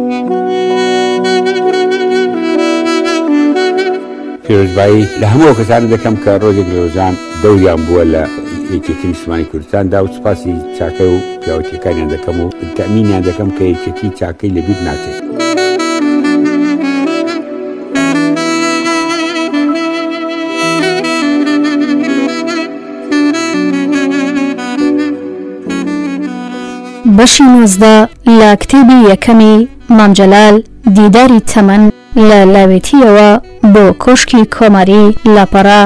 پیرۆزبایی لە هەموو کەسانە دەکەم کە ڕۆژێک لە ڕۆژان دەوریان بووە لە یەکێتی نیشتمانی کوردستاندا و سوپاسی چاکە و پیاوەتیەکانیان دەکەم و تەمینیان دەکەم کە یەکێتی چاکەی لەبیر ناچێت. بەشی 19 لە کتێبی یەکەمی مام جەلال دیداری تەمەن لە لاوێتیەوە بۆ کۆشکی کۆماری لاپەڕا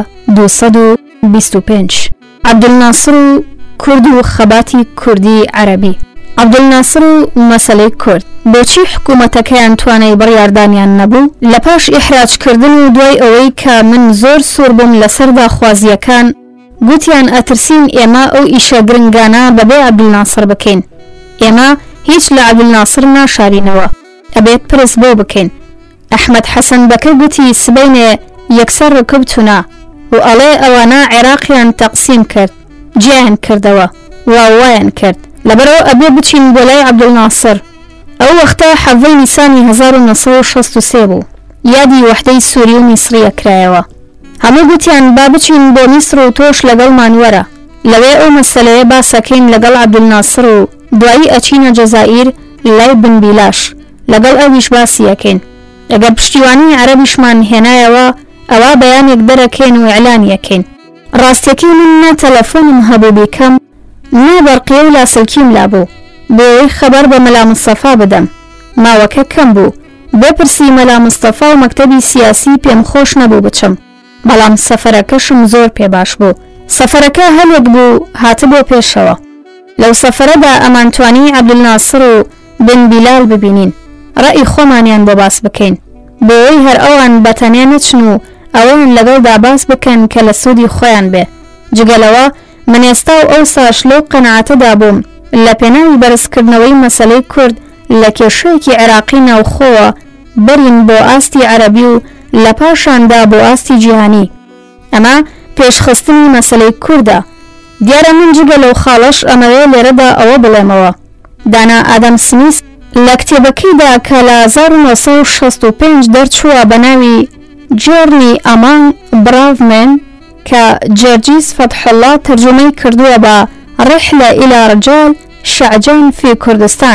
225 عەبدولناسر و کورد و خەباتی کوردی عەرەبی. عەبدولناسر و مەسەلەی کورد بۆچی حکوومەتەکەیان توانای بڕیاردانیان نەبوو؟ لە پاش ئیحراجکردن و دوای ئەوەی کە من زۆر سوور بووم لەسەر داخوازیەکان گوتیان ئەترسین ئێمە ئەو ئیشە گرنگانە بەبێ عەبدولناسر بکەین. ئێمە هیچ لە عەبدولناسر ناشارینەوە، ئەبێت پرس بۆ بکەین. ئەحمەد حەسەن بەکر گوتی سبەینێ یەکسەر ڕکوبتوونە و ئەڵێ ئەوانە عێراقیان تەقسیم کرد، جیان کردەوە وایان کرد، لەبەرەوە ئەبێ بچین بۆ لای عەبدولناسر. ئەو وەختە حەڤەی نیسانی 1963 بوو، یادی وەحدەی سووری و میسریە کرایەوە. هەموو گوتیان با بچین بۆ میسر و تۆش لەگەڵمان وەرە، لەوێ ئەو مەسەلەیە باسەکەین لەگەڵ عەبدولناسر و دوایی ئەچینە جەزائیر لای بنبیلاش لەگەڵ ئەویش باسی یەکەین. ئەگەر پشتیوانی عەرەبیشمان هێنایەوە ئەوە بەیانێک دەرەکەین و ئیعلان یەکەین. ڕاستیەکەی من نە تەلەفۆنم هەبوو بیکەم نە بەرقیە و لاسلکیم لابوو بۆ ئەوەی خەبەر بە مەلا مستەفا بدەم. ماوەکە کەم بوو، بپرسی مەلا مستەفا و مەکتەبی سیاسی پێم خۆش نەبوو بچم، بەڵام سەفەرەکەشم زۆر پێ باش بوو. سەفەرەکە هەلێک بوو هاتە بۆ پێشەوە. لەو سەفەرەدا ئەمانتوانی عەبدولناسر و بنبیلال ببینین، ڕەئی خۆمانیان بۆ باس بکەین بۆ ئەوەی هەر ئەوان بەتەنێ نەچن و ئەوان لەگەڵدا باس بکەن کە لە سوودی خۆیان بێ. جگەلەوە من ئێستا و ئەوساش لەو قەنەعەتەدا بووم لە پێناوی بەرزکردنەوەی مەسەلەی کورد لە کێشەیەکی عێراقی ناوخۆوە بەرین بۆ ئاستی عەرەبی و لە پاشاندا بۆ ئاستی جیهانی. ئەمە پێشخستنی مەسەلەی کووردە. دیارە من جگە لەو خاڵەش ئەمەوێ لێرەدا ئەوە بڵێمەوە. دانا ئادەم سمیث لە کتێبەکەیدا کە لە 1965 دەرچووە بە ناوی جۆرنی ئەمان براڤمن کە جەرجیس فەتحوڵڵا تەرجمەی کردووە بە ڕحلە ئیلا ڕجال شەعجان فی کوردستان.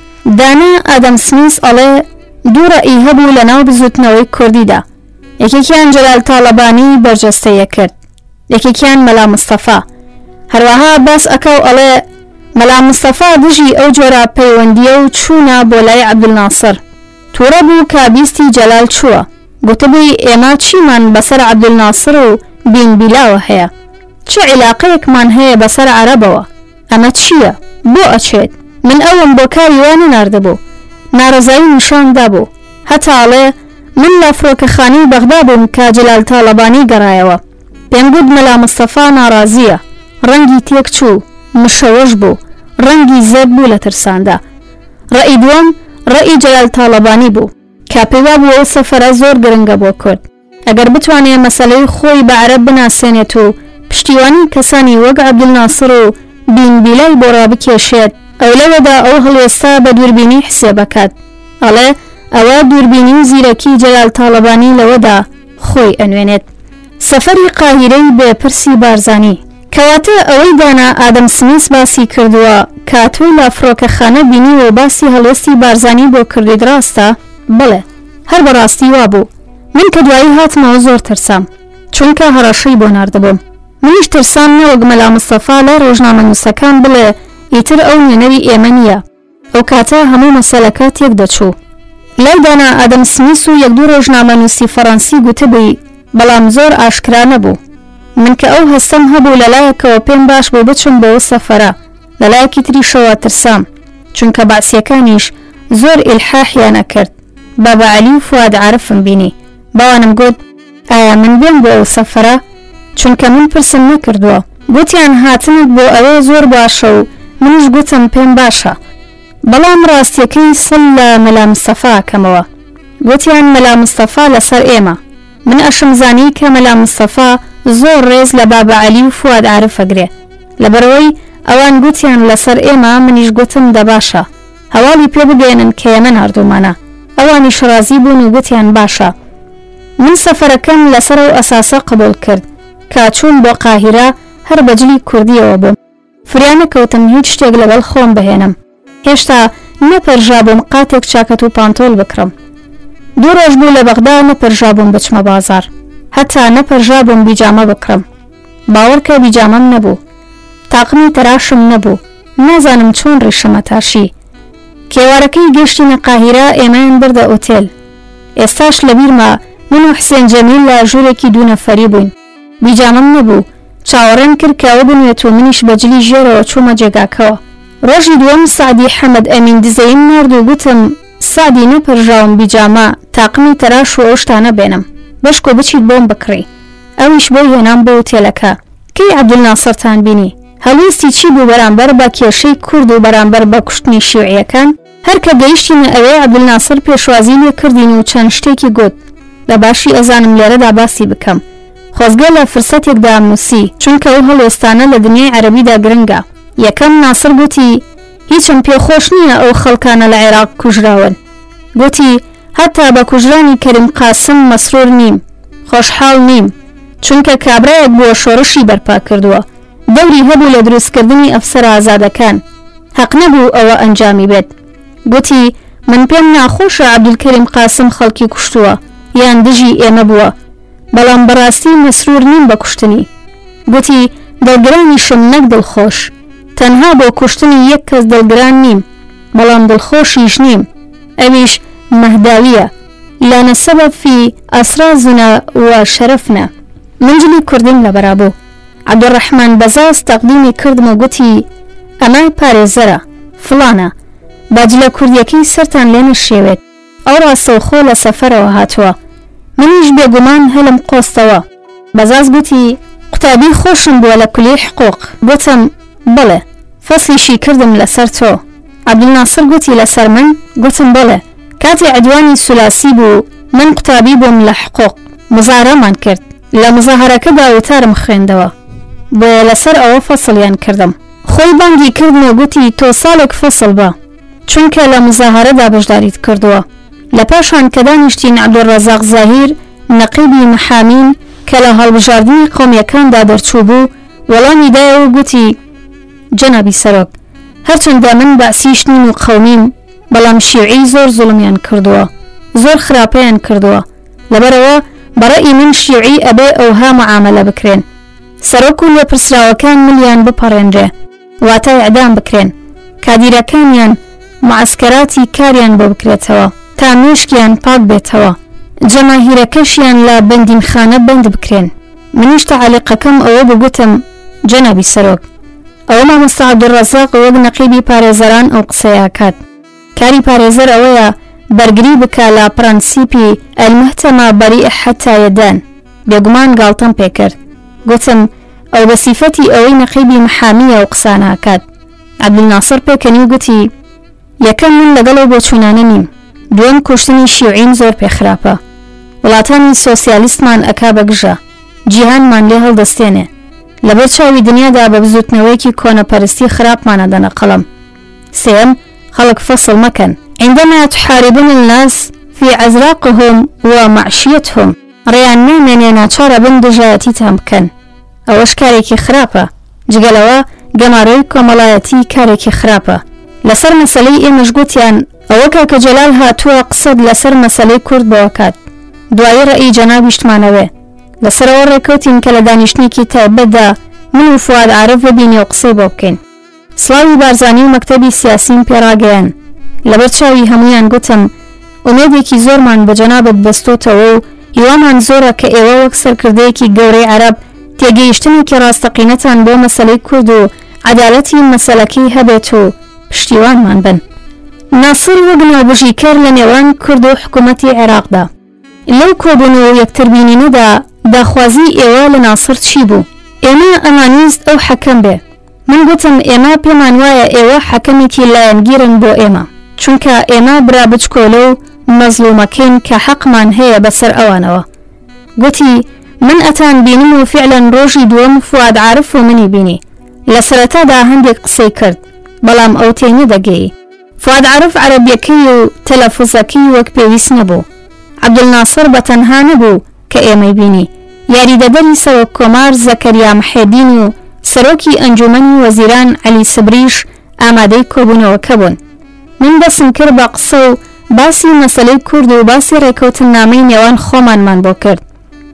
دانا ئادەم سمیث ئەڵێ دوو ڕەئی هەبوو لە ناو بزوتنەوەی کوردیدا. یەکێکیان جەلال تاڵەبانی بەرجەستەیە کرد، یەکێکیان مەلا مستەفا. هەروەها باس ئەکەو ئەڵێ مەلا مستەفا دژی ئەو جۆرە پەیوەندیە و چوونە بۆ لای عەبدولناسر. تووڕە بوو کە بیستی جەلال چووە، گوتبووی ئێمە چیمان بەسەر عەبدولناسر و بینبیلاوە هەیە؟ چ عیلاقەیەکمان هەیە بەسەر عەرەبەوە؟ ئەمە چییە؟ بۆ ئەچێت؟ من ئەوم بۆ کاری وانە ناردەبوو، ناڕەزایی نیشاندا بوو. هەتاڵێ من لە فڕۆکەخانەی بەغدا بووم کە جەلال تاڵەبانی گەڕایەوە، پێم گوت مەلا مستەفا ناڕازیە، ڕەنگی تێک چوو، مشەوەش بوو، ڕەنگی زەرد بوو لە ترساندا. ڕەئی دووەم ڕەئی جەلال تاڵەبانی بوو کە پێوا بوو ئەو سەفەرە زۆر گرنگە بۆ کورد. ئەگەر بتوانێت مەسەلەی خۆی بە عەرەب بناسێنێت و پشتیوانی کەسانی وەک عەبدولناسر و بینبیلای بۆ ڕابکێشێت، ئەو لەوەدا ئەو هەڵوێستا بە دووربینی حسێ بکات. ئەڵێ ئەوە دووربینی و زیرەکی جەلال تاڵەبانی لەوەدا خۆی ئەنوێنێت. سەفەری قاهیرەی بێپرسی بارزانی کەواتە ئەوەی دانا ئادەم سمیث باسی کردووە کە تۆی لە فڕۆکەخانە بینیوە باسی هەڵوێستی بارزانی بۆ کردیت ڕاستە؟ بڵێ، هەر بەڕاستی وا بوو. من کە دوایی هاتمەوە زۆر ترسام چونکە هەڕەشەی بۆ ناردەبووم. منیش ترسام نەوەک مەلا مستەفا لە ڕۆژنامەنووسەکان بڵێ ئیتر ئەو نوێنەری ئێمە نییە. ئەو کاتە هەموو مەسەلەکە تێک دەچوو. لای دانا ئادەم سمیث و یەک دوو ڕۆژنامەنووسی فەڕەنسی گوتبووی، بەڵام زۆر ئاشکرا نەبوو. من کە ئەو هەستەم هەبوو لەلایەکەوە پێم باش بۆ بچم بەوە سەفەرە، لەلایەکی تریشەوە ترسام چونکە باسیەکانیش زۆر ئیلحاحیان ئەکرد. بابا عەلی و فواد عارفم بینی، باوانم گوت ئایا من بێم بۆ ئەو سەفەرە؟ چونکە من پرسم نەکردووە. گوتیان هاتنت بۆ ئەوێ زۆر باشە و منیش گوتم پێم باشە، بەڵام ڕاستیەکەی سڵ لە مەلا مستەفا کەمەوە. گوتیان مەلا مستەفا لەسەر ئێمە. من ئەشم زانی کە مەلا مستەفا زۆر ڕێز لە بابا عەلی و فواد عارف ئەگرێ، لەبەرەوەی ئەوان گوتیان لەسەر ئێمە، منیش گوتم دەباشە. هەواڵی پێ بگەێنن کە ئێمە ناردومانە. ئەوانی شڕازی بوون و گوتیان باشە. من سەفەرەکەم لەسەر ئەو ئەساسە قبول کرد کە چوون بۆ قاهیرە هەر بەجلی کوردیەوە بووم. فریانە کەوتم هیچ شتێک لەگەڵ خۆم بهێنم. هێشتا نەپەرژا بووم قاتێک چاکەت و پانتۆل بکڕم. 2 ڕۆژ بوو لە بەغدا نەپەرژا بووم بچمە بازار. هەتا نەپەرژا بووم بیجامە بکڕم. باوەڕکە بیجامەم نەبوو. تاقمی تەراشم نەبوو. نازانم چۆن ڕیشمە تاشی. کێوارەکەی گەشتینە قاهیرە ئێمەیان بردە ئۆتێل. ئێستاش لەبیرما من و حسێن جەمیل لە ژوورێکی 2 نەفەری بووین. بیجامەم نەبوو. چاوەڕێم کرد کە ئەوە بنوێت و منیش بەجلی ژێرەوە چوومە جێگاکەوە. ڕۆژی دووەم سعدی حەمەد ئەمین دزەیم نارد و گوتم سعدی نەپەرژاوم بیجامە تاقمی تەراش و ئەو شتانە بێنم بەشکۆ بچیت بۆم بکڕی. ئەویش بۆ هێنام بۆ ئۆتێلەکە. کەی عەبدولناسڕتان بینی؟ هەڵویستی چی بوو بەرامبەر بە کێشەی کورد و بەرامبەر بە کوشتنی شیوعیەکان؟ هەر کە گەیشتینە ئەوێ عەبدولناسڕ پێشوازی لێ کردین و چەند شتێکی گوت. لە باشی ئەزانم لێرەدا باسی بکەم. خۆزگە لە فرسەتێکدا نووسی چونکە ئەو هەڵوێستانە لە دنیای عەرەبیدا گرنگە. یەکەم ناسر گوتی هیچم پێخۆش نییە ئەو خەڵکانە لە عێراق کوژراون. گوتی هەتا بە کوژرانی کەریم قاسم مەسرور نیم، خۆشحاڵ نیم، چونکە کابرایەک بووە شۆڕشی بەرپا کردووە. دەوری هەبوو لە دروستکردنی ئەفسەر ئازادەکان. حەق نەبوو ئەوە ئەنجامی بێت. گوتی من پێم ناخۆشە عەبدولکەریم قاسم خەڵکی کوشتووە یان دژی ئێمە بووە، بەڵام بەڕاستی مەسرور نیم بە کوشتنی. گوتی دڵگرانیشم نەک دڵخۆش، تەنها بۆ کوشتنی یەک کەس دڵگران نیم، بەڵام دڵخۆشیش نیم، ئەویش مەهداویە لانە سەبەب فی ئەسرازنا و شەرەفنا. منجلی کوردم لەبەرا بوو. عەبدوڕەحمان بەزاز تەقدیمی کردم و گوتی ئەمە پارێزەرە فڵانە، باجلە کوردیەکەی سەرتان لێ نەشێوێت، ئەو ڕاستەوخۆ لە سەفەرەوە هاتووە. منیش بێگومان هەلم قۆستەوە. بەزاز گوتی قوتابی خۆشم بووە لە کولی حقوق. گوتم بڵێ فەسلیشی کردم لەسەر تۆ. عەبدولناسڕ گوتی لەسەر من؟ گوتم بڵێ. کاتی عەدوانی سولاسی بوو من قوتابی بووم لە حقوق. مزارەمان کرد. لە مزاهرەکەدا وتارم خوێندەوە، بۆیە لەسەر ئەوە فەسڵیان کردم. خۆی بانگی کردنەوە گوتی تۆ ساڵێک فەسڵ بە، چونکە لە مزاهرەدا بەشداریت کردووە. لە پاشان کە دانیشتین عەبدوڕەزاق زاهیر نەقیبی محامین کە لە هەڵبژاردنی قۆمیەکاندا دەرچوو بوو وەڵامی دایەوە گوتی جەنابی سەرۆک، هەرچەندە من بەعسیش نین و قەومیم، بەڵام شیوعی زۆر زوڵمیان کردووە، زۆر خراپەیان کردووە. لەبەرەوە بەڕەئی من شیوعی ئەبێ ئەوها معامەلە بکرێن. سەرۆک و لێپرسراوەکان ملیان بپەڕێنرێ، واتای ئەدام بکرێن، کادیرەکانیان معسکەراتی کاریان بۆ بکرێتەوە تا مێشکیان پاک بێتەوە، جەماهیرەکەشیان لە بەندیمخانە بند بکرێن. منیش تەعالیقەکەم ئەوە بگوتم جەنابی سەرۆک، ئەوە مامۆستا عەبدوڕەزاق وەک نەقیبی پارێزەران ئەو قسەیەکات. کاری پارێزەر ئەوەیە بەرگری بکە لە پرەنسیپی ئەلمەحتەمە بەریئە حەتا یەدان. بێگومان گاڵتەم پێکرد. گوتم ئەو بە سیفەتی ئەوەی نەقیبی محامیە و قساناکات. عەبدولناسڕ پێکەنی و گوتی یەکەم من لەگەڵەوە بۆ چوونانە نیم، دووەم کوشتنی شیوعیم زۆر پێخراپە، وڵاتانی سۆسیالیستمان ئەکا بەگژە، جیهانمان لێ هەڵدەستێنێ، لەبەر چاوی دنیادا بە بزوتنەوەیەکی کۆنەپەرستی خراپمانە دەنە قەڵم. سێم خەڵک فەسڵ مەکەن. عندما تحاربون الناس في أزراقهم ومعشيتهم ڕێیان نامێنێ ناچارە بن دژایەتیتان بکەن. ئەوەش کارێکی خراپە. جگەلەوە گەمارەی کۆمەڵایەتی کارێکی خراپە. لەسەر مەسەلەی ئێمەش گوتیان ئەوە کاکە جەلال هاتووە قسەد لەسەر مەسەلەی کورد بۆکات، دوایی ڕێی جەنابیشتمانەوێ. لەسەرەوە ڕێکەوتین کە لە دانیشتنێکی تایبەتدا من و فواد عارف ببینی و قسەی بۆ بکەین. سڵاوی بارزانی و مەکتەبی سیاسیم پێڕاگەیان. لەبەر چاوی هەمویان گوتم ئومێدێکی زۆرمان بە جەنابەت بەستۆتەوە و هیوامان زۆرە کە ئێوە وەک سەرکردەیەکی گەورەی عەرەب تێگەیشتنێکی ڕاستەقینەتان بۆ مەسەلەی کورد و عەدالەتی مەسەلەکەی هەبێت و پشتیوانمان بن. ناسر وەک ناوبژیکەر لە نێوان کورد و حکوومەتی عێراقدا. لەو کۆبوون و یەکتربینینەدا داخوازی ئێوە لە ناسر چی بوو؟ ئێمە ئەمانویست ئەو حەکەم بێ. من گوتم ئێمە پێمان وایە ئێوە حەکەمێکی لایەنگیرن بۆ ئێمە، چونکە ئێمە برا بچکۆلە و مەزلومەکەین کە حەقمان هەیە بەسەر ئەوانەوە. گوتی من ئەتان بینم و فعلەن ڕۆژی دووەم فواد عارف و منی بینی. لە سەرەتادا هەندێک قسەی کرد، بەڵام ئەو تێی نەدەگەی. فؤاد عرف عربیەکەی و تەلەفوزەکەی وەک پێویست نەبوو. عەبدولناسر بەتەنها نەبوو کە ئێمەی بینی، یاریدەدەری سەرۆک کۆمار زەکەریا محێدین و سەرۆکی ئەنجومەنی وەزیران عەلی سبریش ئامادەی کۆبوونەوەکە بوون. من دەسم کرد بە قسە و باسی مەسەلەی کورد و باسی ڕێکەوتنامەی نێوان خۆمانمان بۆ کرد.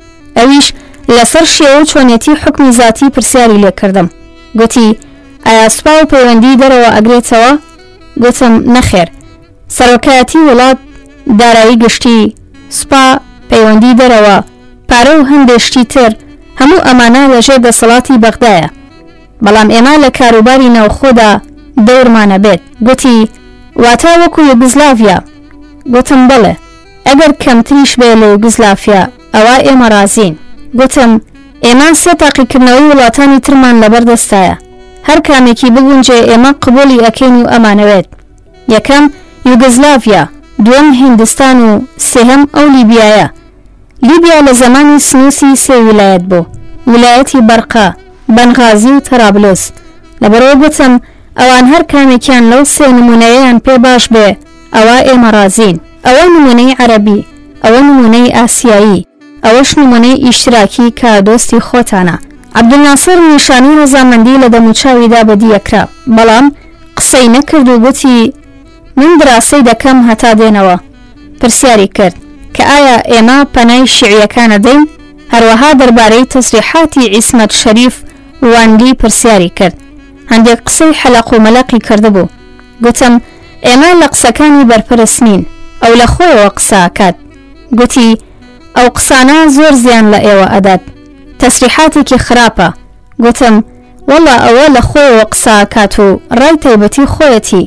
ئەویش لەسەر شێوە چۆنێتی حکمی زاتی پرسیاری لێ کردم. گوتی ئایا سوپا و پەیوەندی دەرەوە ئەگرێتەوە؟ گوتم نەخێر، سەرۆکایەتی وڵات دارایی گشتی، سوپا، پەیوەندی دەرەوە، پارە و هەندێشتی تر هەموو ئەمانە لەژێر دەسەڵاتی بەغدایە، بەڵام ئێمە لە کاروباری ناوخۆدا دەورمانە بێت. گوتی واتە وەکو یوگزلاڤیا؟ گوتم بەڵێ، ئەگەر کەمتریش بێ لە یوگزلاڤیا ئەوە ئێمە رازین. گوتم ئێمە سێ تاقیکردنەوەی وڵاتانی ترمان لەبەردەستایە، هەر کامێکی بگونجێ ئێمە قبولی ئەکەین و ئەمانەوێت. یەکەم یوگزلاڤیا، دووەم هیندستان و سێهەم ئەو لیبیایە. لیبیا لە زمانی سنووسی سێ ویلایەت بوو، ویلایەتی بەرقا، بەنغازی و تەرابلس. لەبەرەوە گوتم ئەوان هەر کامێکیان لەو سێ نمونەیەیان پێ باش بێ ئەوە ئێمە رازین. ئەوە نمونەی عەرەبی، ئەوە نمونەی ئاسیایی، ئەوەش نمونەی ئیشتراکی کە دۆستی خۆتانە. عەبدولناسر نیشانی ڕەزامەندی لە دەموچاویدا بەدیەکرا، بەڵام قسەی نەکرد و گوتی من دراسی دەکەم هەتا دێنەوە. پرسیاری کرد کە ئایا ئێمە پەنای شیعیەکانە دەین؟ هەروەها دەربارەی تەسریحاتی عیسمەت شەریف واندی پرسیاری کرد. هەندێک قسەی حەلەق و مەلەقی کردبوو. گوتم ئێمە لە قسەکانی بەرپەرست نین، ئەو لە خۆیەوە قسە ئەکات. گوتی ئەو قسانە زۆر زیان لە ئێوە ئەدات، تەسریحاتێکی خراپە. گوتم وەڵا ئەوە لە خۆیەوە قسە ئەکات و ڕای تایبەتی خۆیەتی.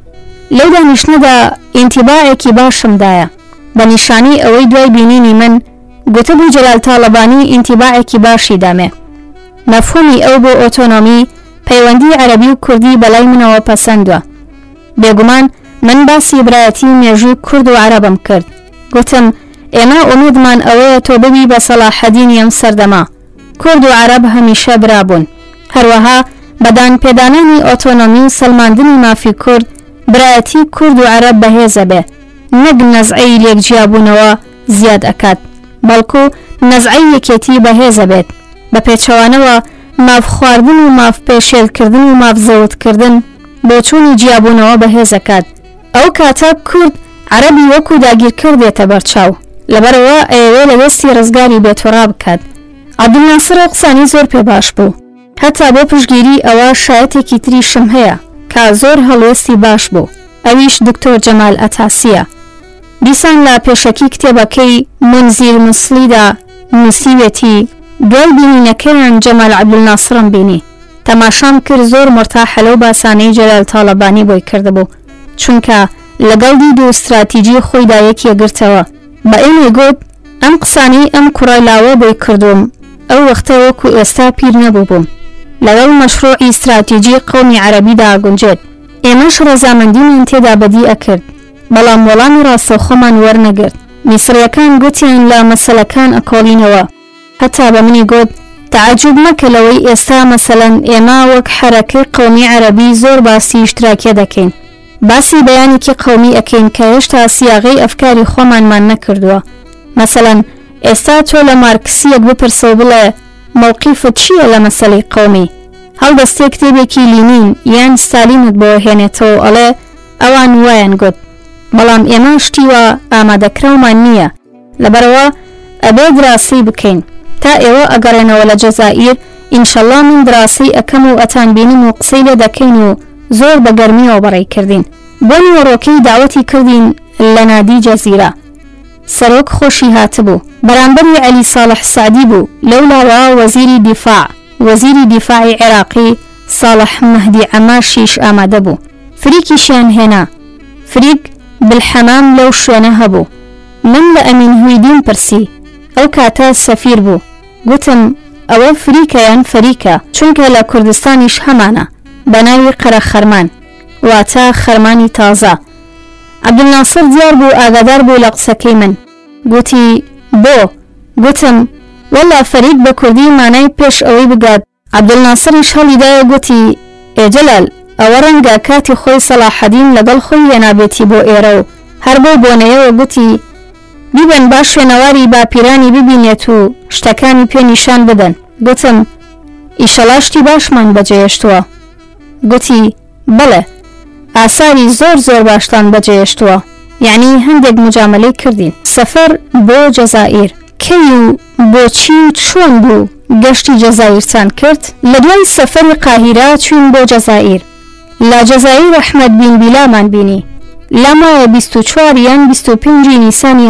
لەو دانیشتنەدا ئینتیباعێکی باشمدایە، بە نیشانی ئەوەی دوای بینینی من گوتبوو جەلال تاڵەبانی ئینتیباعێکی باشی دامێ. مەفهومی ئەو بۆ ئۆتۆنۆمی، پەیوەندی عەرەبی و کوردی بەلای منەوە پەسەندوە. بێگومان من باسی برایەتی مێژووی کورد و عەرەبم کرد. گوتم ئێمە ئومێدمان ئەوەیە تۆ ببی بە سەلاحەدینی ئەم سەردەما. کورد و عەرەب هەمیشە برابوون. هەروەها بەدان پێدانانی ئۆتۆنۆمی و سەلماندنی مافی کورد برایەتی کورد و عەرەب بەهێزە بێ، نەک نەزعەی لێکجیابوونەوە زیاد ئەکات، بەڵکو نەزعەی یەکێتی بەهێزە بێت. بە پێچەوانەوە ماف خواردن و ماف پێشێلکردن و ماف زەوتکردن بۆ چوونی جیابوونەوە بەهێزەکات. ئەو کاتە کورد عەرەبی وەکو داگیرکەر دێتە بەرچاو، لەبەرەوە ئەوێ لە وەستی ڕزگاری بێتۆڕا بکات. عەبدولناسر ئەو قسانی زۆر پێ باش بوو، هەتا بۆ پشگیری ئەوە شایەتێکی تریشم هەیە کە زۆر هەڵوێستی باش بوو، ئەویش دکتۆر جەمال ئەتاسیە. دیسان لە پێشەکی کتێبەکەی منزیر مسلیدا نووسیوێتی دوای بینینەکەیان جەمال عەبدولناسرم بینی. تەماشام کرد زۆر مرتاحە لەو باسانەی جەلال تاڵەبانی بۆی کردبوو، چونکە لەگەڵ دید و استراتیجی خۆیدا یەکێگرتەوە. بە ئێمێ گوت ئەم قسانەی ئەم کوڕەلاوە بۆی کردوم، ئەو وەختە وەکو ئێستا پیر نەبوو بووم، لەگەڵ مەشروعی استراتیجی قەومی عەرەبیدا گونجێت. ئێمەش ڕەزامەندیمان تێدا بەدی ئەکرد، بەڵام وەڵامی ڕاستەوخۆمان وەرنەگرت. میسریەکان گوتیان لە مەسەلەکان ئەکۆڵینەوە، هەتا بە منی گوت تعجب مەکە لەوەی ئێستا مەسەلەن ئێمە وەک حەرەکەی قەومی عەرەبی زۆر باسی ئیشتراکیە دەکەین، باسی بەیانێکی قەومی ئەکەین کە هێشتا سیاغەی ئەفکاری خۆمانمان نەکردووە. مەسەلەن ئێستا تۆ لە مارکسیەک بپرسە و بڵێ مەوقیفت چییە لە مەسەلەی قەومی؟ هەڵدەستێ کتێبێکی لینین یان ستالینت بۆ هێنێتەوە ئەڵێ ئەوان وایان گوت، بەڵام ئێمە شتیوە ئامادەکراومان نییە، لەبەرەوە ئەبێ دراسی بکەین. تا ئێوە ئەگەڕێنەوە لە جەزائیر ئینشەڵڵا من دراسی ئەکەم و ئەتان بینم و قسەی لێ دەکەین و زۆر بەگەرمیەوە بەڕێکردین. بۆ نیوەڕۆکەی داوەتی کردین لە نادی جەزیرە. سەرۆک خۆشی هاتبوو، بەرامبەری عەلی ساڵح سعدی بوو، لەولاوە وەزیری دیفاع، وەزیری دیفاعی عێراقی ساڵح مەهدی عەماشیش ئامادە بوو. فریکیشیان هێنا، فریک بالحەمام لەو شوێنە هەبوو. من لە ئەمین هویدین پرسی، ئەو کاتە سەفیر بوو. گوتم ئەوە فریکە یان فەریکە؟ چونکە لە کوردستانیش هەمانە، بە ناوی قەرە خەرمان، واتە خەرمانی تازە. عەبدولناسر دیار بوو ئاگادار بوو لە قسەکەی من. گوتی بۆ؟ گوتم وەڵا فەریک بە کوردی مانای پێش ئەوەی بگات. عەبدولناسریش هەڵیدایە گوتی ئێ جەلال ئەوە ڕەنگە کاتی خۆی سەلاحەدین لەگەڵ خۆی هێنابێتی بۆ ئێرە و هەر بۆ بۆنەیەوە گوتی بیبن با شوێنەواری باپیرانی ببینێت و شتەکانی پێ نیشان بدەن. گوتم ئیشەڵا شتی باشمان بەجێهێشتووە. گوتی بەڵێ ئاساری زۆر باشتان بەجێهێشتووە، یعنی هەندێک مجاملەی کردین. سەفەر بۆ جەزائیر کەی و بۆچی و چۆن بوو گەشتی جەزائیرتان کرد؟ لە دوای سەفەری قاهیرە چوین بۆ جەزائیر. لە جەزائیر ئەحمەد بین بیلامان بینی. لەمایە 24 یان 25 نیسانی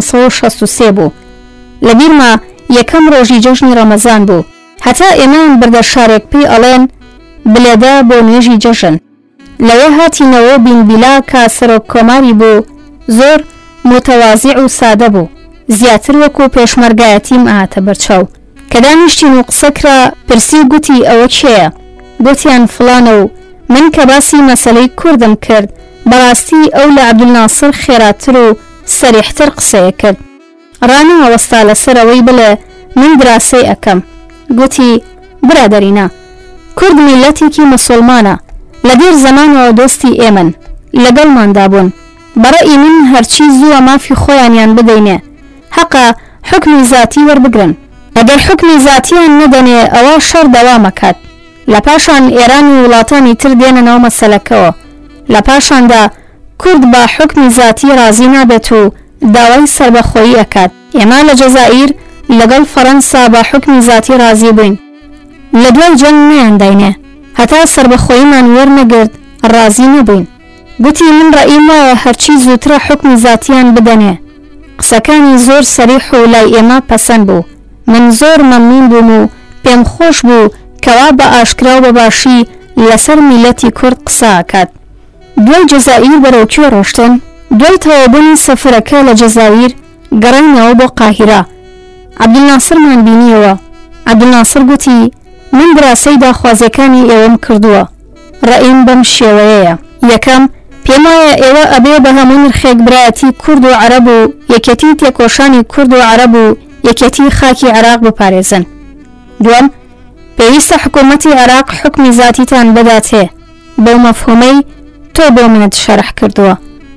1963 بوو. لە بیرما یەکەم ڕۆژی جەژنی ڕەمەزان بوو. هەتا ئێمان بردە شارێک پێی ئەڵێن بلێدە بۆ نوێژی جەژن. لەوێ هاتینەوە بین بیلا کە سەرۆک کۆماری بوو، زۆر متەوازیع و سادە بوو، زیاتر وەکو پێشمەرگایەتیم ئاهاتە بەرچاو. کە دانیشتین و قسەکرا پرسی گوتی ئەوە کێیە؟ گوتیان فڵانە و من کە باسی مەسەلەی کوردم کرد بەڕاستی ئەو لە عەبدولناسر خێراتر و سەریحتر قسەیە کرد. ڕانەوەستا لەسەر ئەوەی بڵێ من دراسەی ئەەکەم. گوتی برادەرینە کورد میلەتێکی مسلمانە، لەبێر زەمانەوە دۆستی ئێمن، لەگەڵماندا بوون. بەڕەئی من هەرچی زووە مافی خۆیانیان بدەینێ، حەقا حکمی زاتی وەربگرن. ئەگەر حکمی زاتیان نەدەنێ ئەوە شەڕ دەوامەکات. لە پاشان ئێران و وڵاتانی تر دێنەوە مەسەلەکەوە. لە پاشاندا کورد بە حکمی زاتی رازی نابێت و داوای سربەخۆیی ئەکات. ئێمە لە جەزائیر لەگەڵ فەڕەنسا بە حکمی زاتی رازی بووین، لە دوای جەنگ نەیانداینێ، هەتا سربەخۆییمان وەرنەگرت رازی نەبووین. گوتی من ڕەئیم وایە هەرچی زووترە حکمی زاتیان بدەنێ. قسەکانی زۆر سەریح و لای ئێمە پەسەند بوو. من زۆر مەمنون بووم و پێم خۆش بوو کەوا بە ئاشکرا و بەباشی لەسەر میلەتی کورد قسە ئاکات. دوای جەزائیر بەرەو کوێ ڕۆشتن؟ دوای تەوابوونی سەفەرەکە لە جەزائیر گەڕاینەوە بۆ قاهیرە. عەبدولناسرمان بینیەوە. عەبدولناسر گوتی من دراسەی داخوازیەکانی ئێوەم کردووە. ڕەئیم بەم شێوەیەیە. یەکەم پێم وایە ئێوە ئەبێ بە هەموو نرخێک برایەتی کورد و عەرەب و یەکێتی تێکۆشانی کورد و عەرەب و یەکێتی خاکی عێراق بپارێزن. دووەم پێویستە حکوومەتی عێراق حکمی زاتیتان بداتێ، بەو مەفهومەی تۆ بۆ منت شەرح کردووە.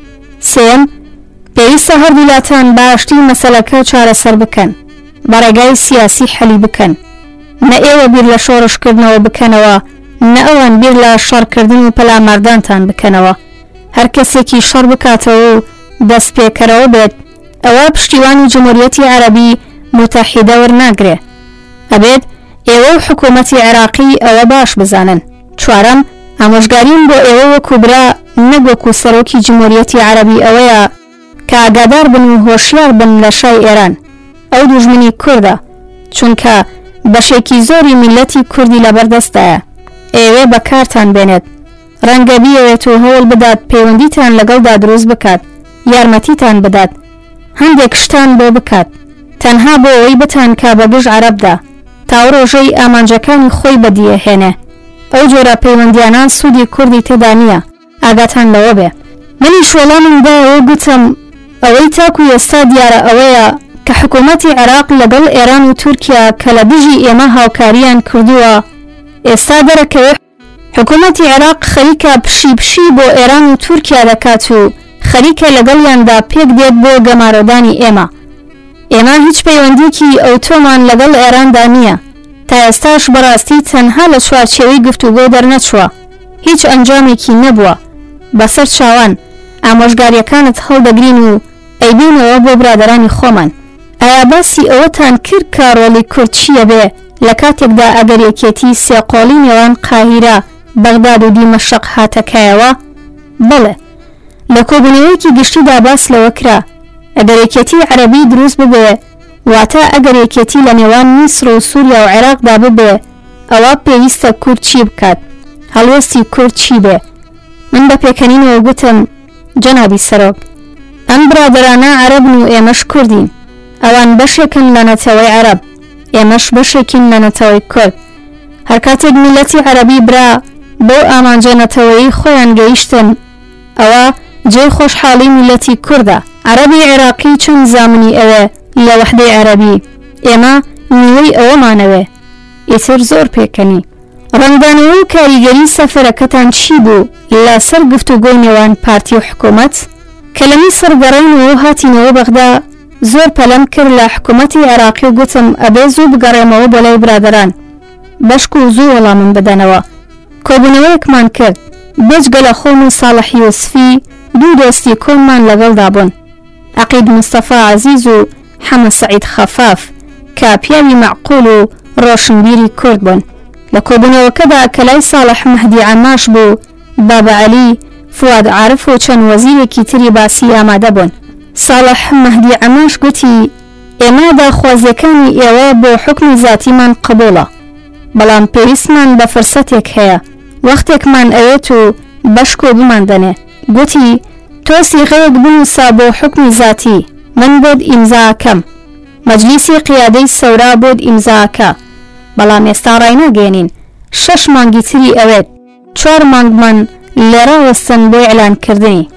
سێم پێویستە هەردوولاتان باشتی مەسەلەکە چارەسەر بکەن، بەڕێگای سیاسی حەلی بکەن، نە ئێوە بیر لە شۆڕشکردنەوە بکەنەوە، نە ئەوان بیر لە شەڕکردن و پەلاماردانتان بکەنەوە. هەر کەسێکی شەڕ بکاتەوە و دەست پێکەرەوە بێت ئەوە پشتیوانی جمهوریەتی عەرەبی متحیدە وەرناگرێ. ئەبێت ئێوە و حکوومەتی عێراقی ئەوە باش بزانن. چوارەم ئامۆژگاریم بۆ ئێوە وەکو برا نەک وەکو سەرۆکی جمهوریەتی عەرەبی ئەوەیە کە ئاگادار بن و هۆشیار بن لە شای ئێران. ئەو دوژمنی کوردە، چونکە بەشێکی زۆری میلەتی کوردی لەبەردەستایە. ئێوێ بەکارتان بێنێت، ڕەنگە بیەوێت و هەوڵ بدات پەیوەندیتان لەگەڵدا دروست بکات، یارمەتیتان بدات، هەندێک شتان بۆ بکات، تەنها بۆ ئەوەی بتان کا بەگژ عەرەبدا تا ڕۆژەی ئامانجەکانی خۆی بەدیەهێنێ. ئەو جۆرە پەیوەندیانان سوودی کوردی تێدا نییە، ئاگاتان لەوە بێ. منیش وەڵاممدایەوە گوتم ئەوەی تاکو ئێستا دیارە ئەوەیە کە حکوومەتی عێراق لەگەڵ ئێران و تورکیا کە لە دژی ئێمە هاوکاریان کردووە، ئێستا دەرەکەوێت حکوومەتی عێراق خەریکە پشی بۆ ئێران و تورکیا دەکات و خەریکە لەگەڵیاندا پێک دێت بۆ گەمارۆدانی ئێمە. ئێمە هیچ پەیوەندیکی ئەو تۆمان لەگەڵ ئێراندا نییە، تا ئێستاش بەڕاستی تەنها لە چوارچێوەی گفتوگۆ دەرنەچووە، هیچ ئەنجامێکی نەبووە. بەسەر چاوان ئامۆژگاریەکانت هەڵدەگرین و ئەیبینەوە بۆ برادەرانی خۆمان. ئایا باسی ئەوەتان کرد کە ڕۆڵی کورد چییە بێ لە کاتێکدا ئەگەر یەکێتی سێقۆڵی نێوان قاهیرە، بەغداد و دیمەشق هاتەکایەوە؟ بەڵێ، لە کۆبوونەوەیەکی گشتیدا باس لەوە کرا ئەگەر یەکێتی عەرەبی دروست ببێ، واتە ئەگەر یەکێتی لە نێوان میسر و سووریا و عێراقدا ببێ، ئەوە پێویستە کورد چی بکات؟ هەڵوەستی کورد چی بێ؟ من بە پێکەنینەوە گوتم جەنابی سەرۆک، ئەم برادەرانە عەرەبن و ئێمەش کوردین، ئەوان بەشێکن لە نەتەوەی عەرەب، ئێمەش بەشێکین لە نەتەوەی کورد. هەر کاتێک میلەتی عەرەبی برا بۆ ئامانجە نەتەوەیی خۆیان گەیشتن، ئەوە جێی خۆشحاڵی میلەتی کوردە. عەرەبی عێراقی چەند زامنی ئەوێ لە وەحدەی عەرەبی، ئێمە نیوەی ئەوەمانەوێ. ئیتر زۆر پێکەنی، ڕەنگدانەوە و کاریگەری سەفەرەکەتان چی بوو لەسەر گفتوگۆی نێوان پارتی و حکوومەت؟ کە لە میسر گەڕێنەوە و هاتینەوە بەغدا زۆر پەلەم کرد لە حکوومەتی عێراقی و گوتم ئەبێ زوو بگەڕێمەوە بۆ لای برادەران بەشک و زوو وەڵامم بدەنەوە. کۆبوونەوەیەکمان کرد بێجگە لە خۆم و ساڵح یوسفی دوو دۆستی کۆنمان لەگەڵدا بوون، عەقید مستەفا عەزیز و حەمە سەعید خەفاف کە پیاوی معقول و ڕۆشنبیری کورد بوون. لە کۆبوونەوەکەدا کە لای ساڵح مەهدی عەماش بوو، بابە عەلی، فواد عارف و چەند وەزیرێکی تری باسی ئامادە بوون. ساڵح مەهدی عەماش گوتی ئێمە داخوازیەکانی ئێوە بۆ حکمی زاتیمان قبوڵە، بەڵام پێویستمان بە فرسەتێک هەیە، وەختێکمان ئەوێت و بەشک و بماندنێ. گوتی تۆ سیغەیەک بنووسە بۆ حکمی زاتی، من بۆت ئیمزاکەم، مەجلیسی قیادەی سەورا بۆت ئیمزاکە، بەڵام ئێستا ڕای ناگەێنین، 6 مانگی تری ئەوێت، 4 مانگمان لێرە وەستن بۆ ئێلانکردنی.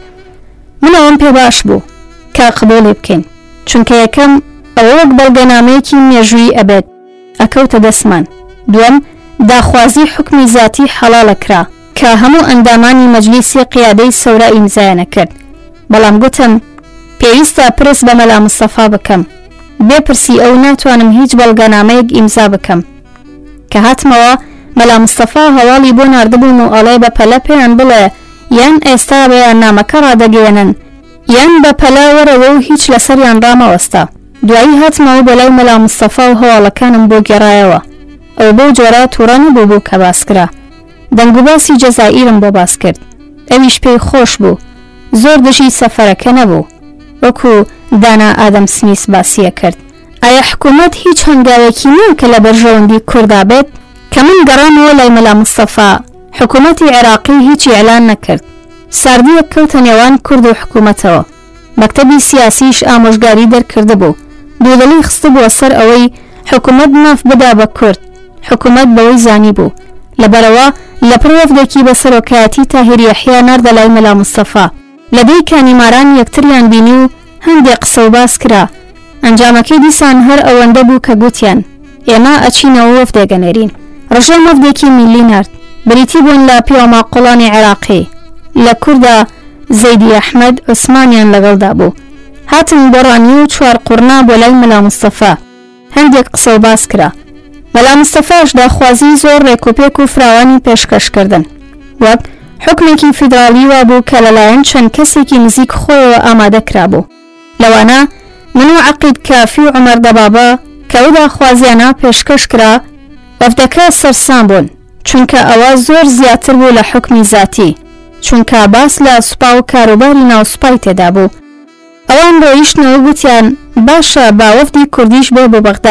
من ئەوەم پێ باش بوو کە قبوڵی بکەین، چونکە یەکەم ئەوە وەک بەڵگەنامەیەکی مێژووی ئەبێت ئەکەوتە دەستمان. دووەم داخوازی حکمی زاتی حەڵاڵەکرا کە هەموو ئەندامانی مەجلیسی قیادەی سەورا ئیمزایانە کرد، بەڵام گوتم پێویستە پرس بە مەلا مستەفا بکەم، بێپرسی ئەو ناتوانم هیچ بەڵگەنامەیەک ئیمزا بکەم. کە هاتمەوە مەلا مستەفا هەواڵی بۆ ناردبوون و ئەڵێ بە پەلە پێیان بڵێ یان ئێستا بەیاننامەکە ڕادەگەێنن یان بە پەلە وەرەوە و هیچ لەسەریان ڕامەوەستا. دوایی هاتمەوە بۆ لای مەلا مستەفا و هەواڵەکانم بۆ گێڕایەوە. ئەو بەو جۆرە تووڕە نەبوو بوو کە باسکرا، دەنگ و باسی جەزائیرم بۆ باس کرد، ئەویش پێی خۆش بوو، زۆر دژی سەفەرەکە نەبوو، وەکو دانا ئادەم سمیس باسیە کرد. ئایا حکوومەت هیچ هەنگاوێکی نییە کە لە بەرژەوەندی کووردا بێت؟ کە من گەڕامەوە لای مەلا مستەفا، حکوومەتی عێراقی هیچی ئێلان نەکرد، ساردیەک کەوتە نێوان کورد و حکوومەتەوە، مەکتەبی سیاسیش ئامۆژگاری دەرکردبوو، دوودڵی خستبووە سەر ئەوەی حکوومەت ماف بدا بە کورد. حکوومەت بەوەی زانی بوو، لەبەرەوە لەپڕ وەفدێکی بە سەرۆکایەتی تاهیر یەحیا ناردە لای مەلا مستەفا، لەبەی کانیماران یەکتریان بینی و هەندێک قسە و باس کرا. ئەنجامەکەی دیسان هەر ئەوەندە بوو کە گوتیان ئێمە ئەچینەوە وەفدێگەنێرین. ڕژەم وەفدێکی میلی نارد، بریتی بوون لە پیاماقۆڵانی عێراقی، لە کووردا زەیدی ئەحمەد عوسمانیان لەگەڵدا بوو. هاتن بۆڕانی و 4 قورنا بۆ لای مەلا مستەفا، هەندێک قسە و باس کرا. مەلا مستەفاش داخوازی زۆر ڕێکوپێک و فراوانی پێشکەشکردن، وەک حکمێکی فیدرالی وا بوو کە لەلایەن چەند کەسێکی نزیک خۆیەوە ئامادە کرابوو. لەوانە من و عەقید کافی و عومەر دەبابە کە ئەو داخوازیانە پێشکەش کرا، وەفدەکە سەرسام بوون، چونکە ئەوە زۆر زیاتر بوو لە حکمی زاتی، چونکە باس لە سوپا و کاروباری ناوسوپای تێدا بوو. ئەوان ڕۆیشتنەوە گوتیان باشە با وەفدی کوردیش بۆ بەغدا.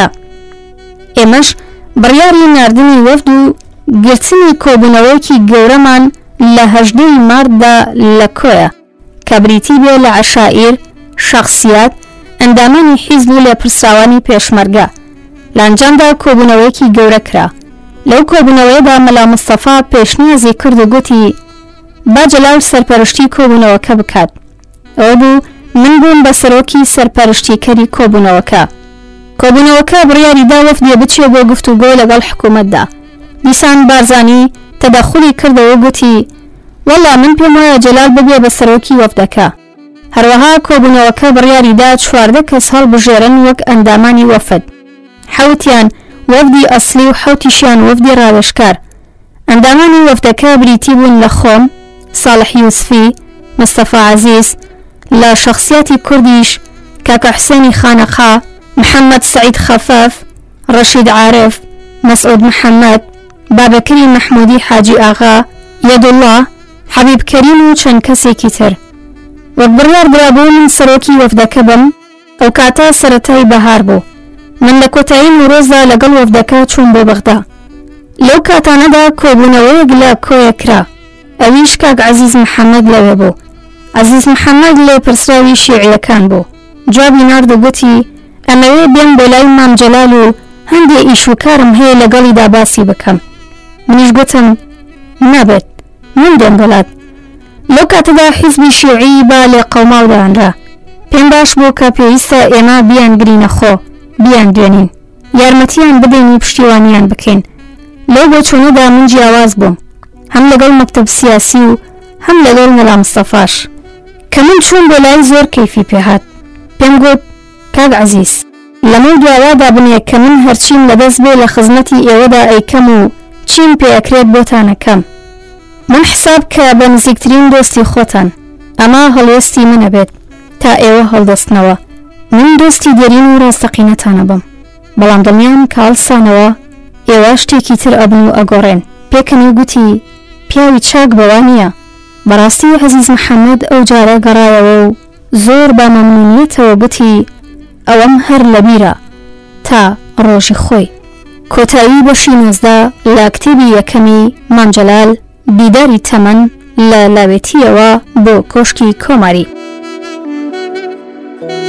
ئێمەش بڕیاری ناردنی وەفد و گرتنی کۆبوونەوەیەکی گەورەمان لە 18 مارددا لە کۆیە کە بریتی بێ لە عەشائیر، شەخسیات، ئەندامانی حیزب و لێپرسراوانی پێشمەرگە. لە ئەنجامدا کۆبوونەوەیەکی گەورە کرا. لەو کۆبوونەوەیەدا مەلا مستەفا پێشنیازی کرد و گوتی با جەلال سەرپەرشتی کۆبوونەوەکە بکات. ئەوە بوو من بووم بە سەرۆکی سەرپەرشتیکەری کۆبوونەوەکە. کۆبوونەوەکە بڕیاریدا وەفدێ بچێ بۆ گفتوگۆ لەگەڵ حکوومەتدا. دیسان بارزانی تەدەخولی کردەوە گوتی وەڵا من پێم وایە جەلال ببێ بە سەرۆکی وەفدەکە. هەروەها کۆبوونەوەکە بڕیاریدا 14 کەس هەڵبژێرن وەک ئەندامانی وەفد، 7یان وەفدی ئەسلی و 7یشیان وەفدی ڕاوێژکار. ئەندامانی وەفدەکە بریتی بوون لە خۆم، ساڵح یوسفی، مستەفا عەزیز، لە شەخسیاتی کوردیش کاکە حوسێنی خانەخا، محەممەد سەعید خەفاف، ڕەشید عارف، مەسعود محەممەد، بابەکری مەحموودی حاجی ئاغا، یەدوڵڵا، حەبیب کەریم و چەند کەسێکی تر. وەک بڕیار درابوو من سەرۆکی وەفدەکە بم. ئەو کاتە سەرەتای بەهار بوو. من لە کۆتایی نوڕۆزدا لەگەڵ وەفدەکە چوون بۆ بەغدا. لەو کاتانەدا کۆبوونەوەیەک لە کۆیە کرا، ئەویش کاک عەزیز محەممەد لەوێ بوو. عەزیز محەممەد لێ پرسراوی شیعیەکان بوو. جوابی نارد و گوتی ئەمەوێ بێم بۆ لای مام جەلال و هەندێ ئیش و کارم هەیە لەگەڵیدا باسی بکەم. منیش گوتم نابێت، من دێم بەلات. لەو کاتەدا حیزبی شیعی با لێ قەوماڵدانرا. پێم باش بوو کە پێویستە ئێمە بیان گرینە خۆ، بیان دوێنین، یارمەتیان بدەین و پشتیوانیان بکەین. لەو بۆ چوونەدا من جیاواز بووم هەم لەگەڵ مەکتەب سیاسی و هەم لەگەڵ مەلا مستەفاش کە من چوون بۆ لای زۆر کەیفی پێهات پێم گوت کاک عەزیز لەمە دواوادا بنێ کە من هەرچیم لەدەست بێ لە خزمەتی ئێوەدا ئەیکەم و چیم پێ ئەکرێت بۆتانەکەم من حساب کە بە نزیکترین دۆستی خۆتان ئەمە هەڵوێستی منە بێت تا ئێوە هەڵدەستنەوە من دۆستی دێرین و ڕاستەقینەتانە بم بەڵام دڵنیام کە هەڵسانەوە ئێوە شتێکی تر ئەبن و ئەگۆڕێن پێکەنی گوتی پیاوی چاک بەوا نییە بەڕاستی عەزیز محەممەد ئەو جارە گەڕایەوە و زۆر بە مەمنونیەتەوە گوتی ئەوەم هەر لەبیرە تا ڕۆژی خۆی کۆتایی بەشی 19 لە کتێبی یەکەمی مامجەلال بیداری تەمەن لە لاوێتیەوە بۆ کۆشکی کۆماری